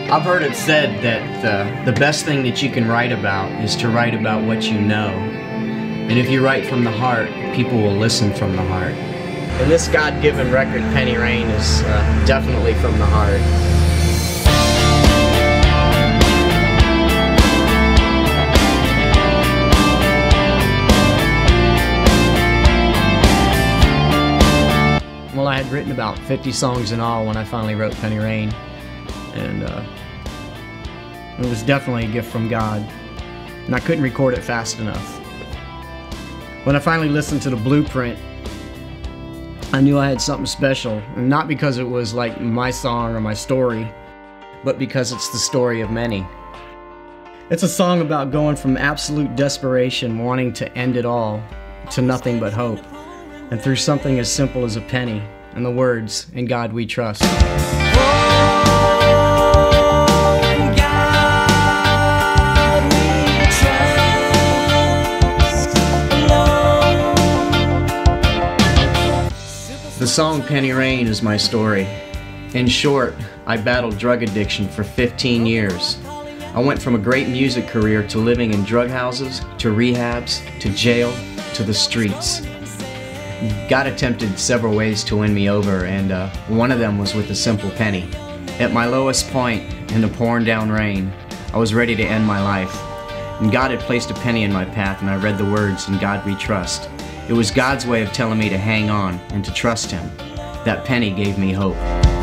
I've heard it said that the best thing that you can write about is to write about what you know. And if you write from the heart, people will listen from the heart. And this God-given record, Penny Rain, is definitely from the heart. Well, I had written about 50 songs in all when I finally wrote Penny Rain. And it was definitely a gift from God. And I couldn't record it fast enough. When I finally listened to the blueprint, I knew I had something special. And not because it was like my song or my story, but because it's the story of many. It's a song about going from absolute desperation, wanting to end it all, to nothing but hope. And through something as simple as a penny, and the words, "In God We Trust." The song Penny Rain is my story. In short, I battled drug addiction for 15 years. I went from a great music career to living in drug houses, to rehabs, to jail, to the streets. God attempted several ways to win me over, and one of them was with a simple penny. At my lowest point, in the pouring down rain, I was ready to end my life. And God had placed a penny in my path, and I read the words, "In God We Trust." It was God's way of telling me to hang on and to trust Him. That penny gave me hope.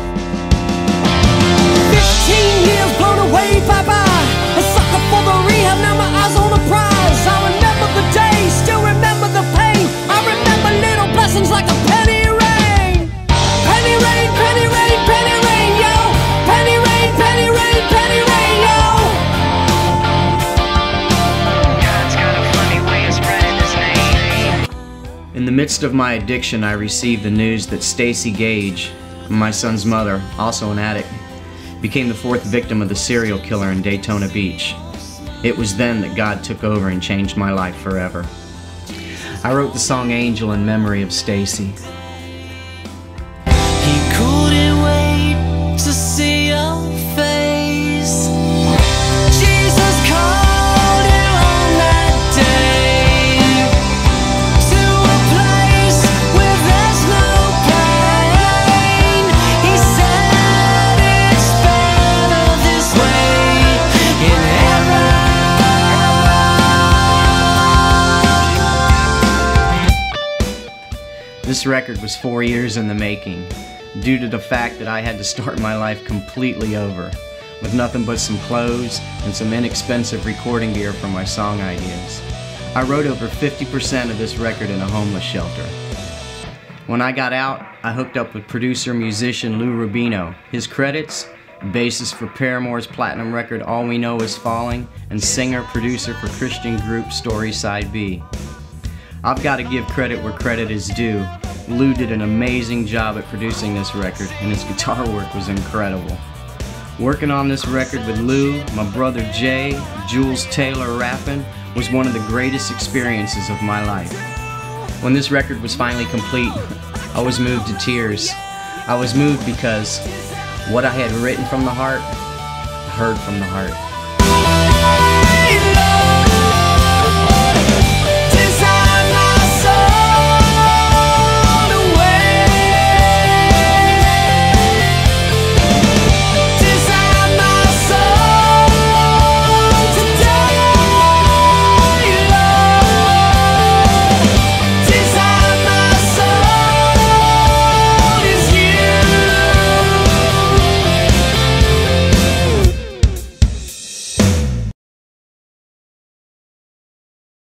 15 years blown away, bye-bye. A sucker for the rehab, now my eyes on the prize. I remember the day, still remember the pain. I remember little blessings like a penny rain. Penny rain, penny rain, penny rain, yo. Penny rain, penny rain, penny rain, yo. God's got a funny way of spreading His name. In the midst of my addiction, I received the news that Stacy Gage, my son's mother, also an addict, became the 4th victim of the serial killer in Daytona Beach. It was then that God took over and changed my life forever. I wrote the song Angel in memory of Stacy. He couldn't wait to see your face. Jesus called you on that day to a place where there's no pain. He said it's better this way in heaven. This record was 4 years in the making, due to the fact that I had to start my life completely over, with nothing but some clothes and some inexpensive recording gear for my song ideas. I wrote over 50% of this record in a homeless shelter. When I got out, I hooked up with producer-musician Lou Rubino. His credits: bassist for Paramore's platinum record All We Know Is Falling, and singer-producer for Christian group Story Side B. I've got to give credit where credit is due. Lou did an amazing job at producing this record, and his guitar work was incredible. Working on this record with Lou, my brother Jay, Jules Taylor rapping, was one of the greatest experiences of my life. When this record was finally complete, I was moved to tears. I was moved because what I had written from the heart, I heard from the heart.